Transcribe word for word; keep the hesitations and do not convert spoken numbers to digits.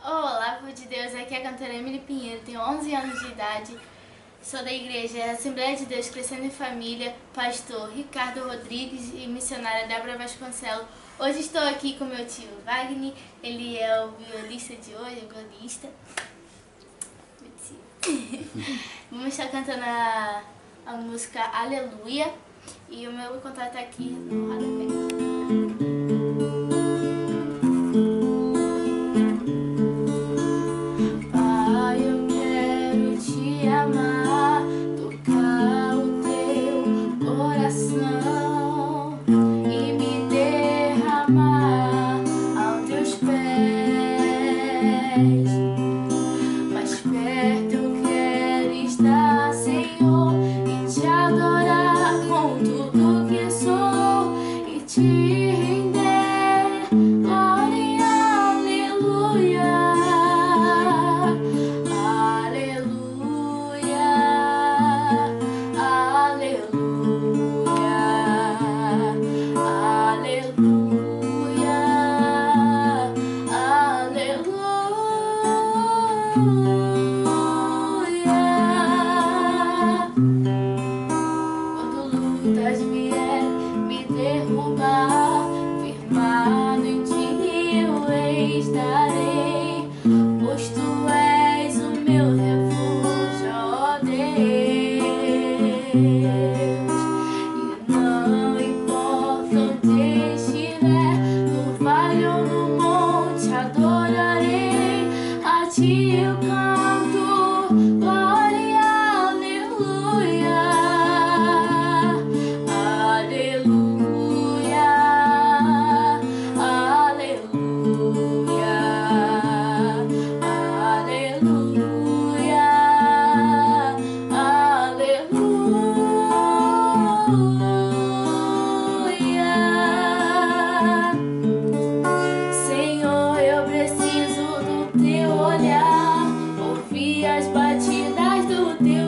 Olá, povo de Deus, aqui é a cantora Emily Pinheiro, tenho onze anos de idade, sou da igreja Assembleia de Deus Crescendo em Família, pastor Ricardo Rodrigues e missionária Débora Vasconcelos. Hoje estou aqui com meu tio Wagner, ele é o violista de hoje, o violista. Vamos estar cantando a, a música Aleluia e o meu contato tá aqui no rodapé. Mais perto eu quero estar, Senhor, e te adorar com tudo que sou e te render glória, aleluia, aleluia, aleluia, aleluia, aleluia. Quando lutas vier me derrubar, firmado em ti eu estarei, pois tu és o meu refúgio, ó Deus. E não importa onde estiver, no vale ou no monte, adorarei. A ti eu canto, glória, aleluia, aleluia, aleluia, aleluia, aleluia. Senhor, eu preciso do teu olhar, ouvir as batidas do teu